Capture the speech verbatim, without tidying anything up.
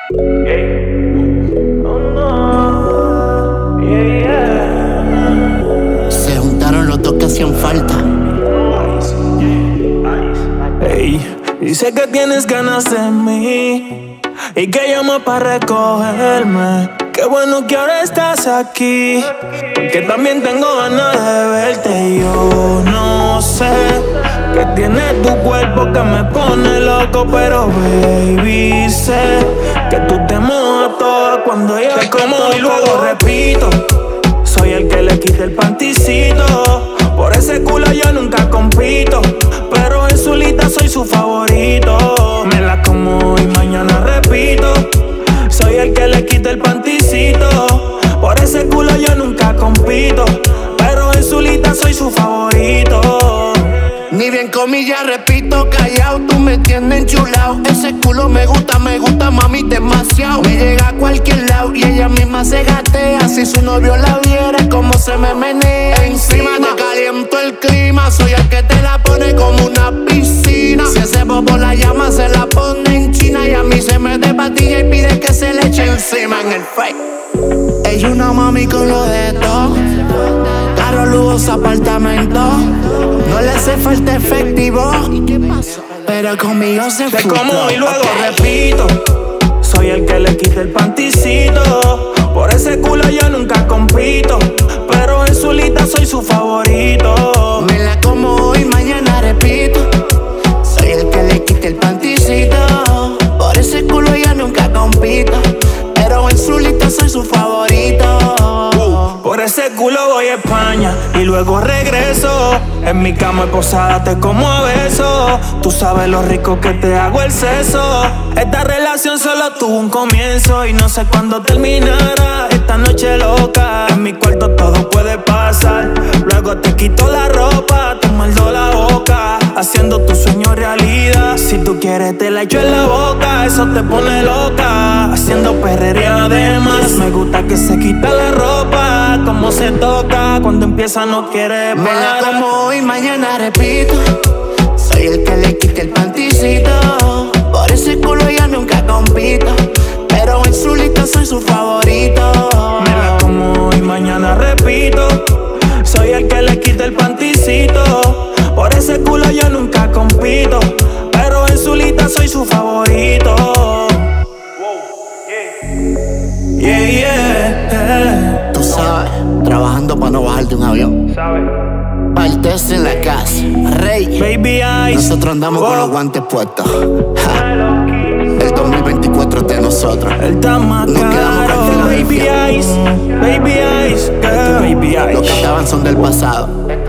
Se juntaron los dos que hacían falta. Ey, dice que tienes ganas de mí y que llamas para recogerme. Qué bueno que ahora estás aquí, que también tengo ganas de verte. Y yo no sé qué tiene tu cuerpo que me pone loco, pero baby, sé que tú te mojas toda cuando yo te como y luego repito. Soy el que le quita el panticito, por ese culo yo nunca compito, pero en su lista soy su favorito. Me la como y mañana repito. Soy el que le quita el panticito, por ese culo yo nunca compito, pero en su lista soy su favorito. Ni bien comillas, repito, callao, tú me tienes enchulao. Ese culo me gusta, me gusta, mami, demasiado. Me llega a cualquier lado y ella misma se gatea. Si su novio la viera, como se me menea encima. Te caliento el clima, soy el que te la pone como una piscina. Si ese bobo la llama, se la pone en China. Y a mí se me despatilla y pide que se le eche encima en el fake. Ella una mami con lo de todo, carro, lujos, apartamento. No le hace falta efectivo, pero conmigo se Te frustró. como y luego repito. Soy el que le quita el panticito, por ese culo yo nunca compito, pero en su lista soy su favorito. Me la como y mañana repito. Soy el que le quita el panticito, por ese culo yo nunca compito, pero en su lista soy su favorito. Por ese culo voy a España y luego regreso. En mi cama posada te como a besos. Tú sabes lo rico que te hago el seso. Esta relación solo tuvo un comienzo y no sé cuándo terminará. Esta noche loca, en mi cuarto todo puede pasar. Luego te quito la ropa, te muerdo la boca, haciendo tu sueño realidad. Si tú quieres te la echo en la boca, eso te pone loca, haciendo perrería además. Me gusta que se quita la ropa, como se toca, cuando empieza no quiere parar. Me la como y mañana repito. Soy el que le quita el panticito, por ese culo yo nunca compito, pero en su lista soy su favorito. Me la como y mañana repito. Soy el que le quita el panticito, por ese culo yo nunca compito, pero en su lista soy su favorito. Yeah, yeah. Tú sabes, trabajando para no bajar de un avión. Partes en la casa, rey. Baby Ice. Nosotros andamos oh. con los guantes puestos. Ja. El dos mil veinticuatro es de nosotros. El más Nos quedamos caro, con Baby Ice, Baby Ice, girl. Baby Ice. Los que estaban son del pasado.